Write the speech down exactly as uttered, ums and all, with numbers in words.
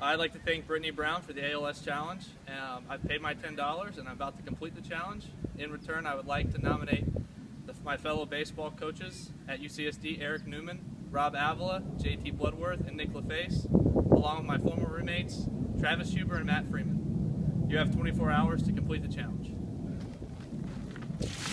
I'd like to thank Brittany Brown for the A L S Challenge. Um, I've paid my ten dollars and I'm about to complete the challenge. In return, I would like to nominate the, my fellow baseball coaches at U C S D, Eric Newman, Rob Avila, J T Bloodworth, and Nick LaFace, along with my former roommates, Travis Huber and Matt Freeman. You have twenty-four hours to complete the challenge.